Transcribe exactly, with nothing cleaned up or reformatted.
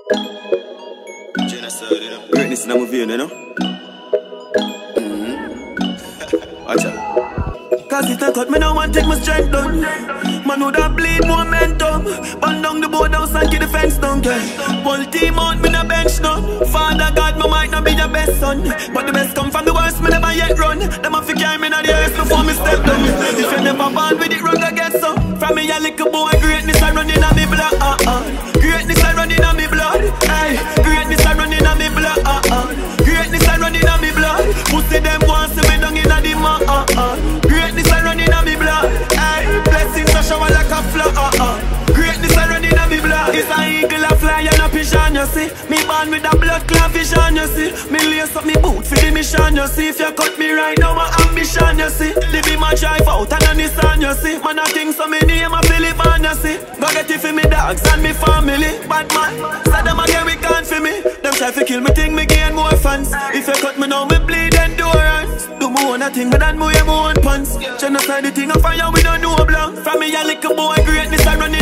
Greatness in my vein, you know. Mm-hmm. Watch out. Cause if they cut me now and take my strength down, man would have bleed momentum. Burn down the board house and keep the fence down, yeah. Pull team out, me no bench now. Father God, me might not be your best son, but the best come from the worst, me never yet run. Them have to carry me in the earth before me step down. If you never born with it wrong, I get some. From me a little boy, greatness I run in a me blood, uh uh. Greatness I run in a me blood, hey. Greatness I run in a me blood, uh uh. Greatness I run in a me blood. Pussy them want see me down in a the ma, uh uh. Greatness I run in a me blood, hey. Blessings a shower like a flood, uh uh. Greatness I run in a me blood. It's a eagle a fly and a pigeon, you see. Me born with a blood clot vision, you see. Me lace up me boot for the mission, you see. If you cut me right now, my ambition, you see. Live in my drive out and a Nissan, you see. Man a king so me name a Philip and you see. Go get it for me dogs and me family. Bad man, so them again we can't for me. Them try to kill me, think me gain more fans. If you cut me now, me bleed endurance. Do me own a thing, but then me wear my own pants. Genocide the thing of fire, we don't know blank. From me a little boy, greatness I run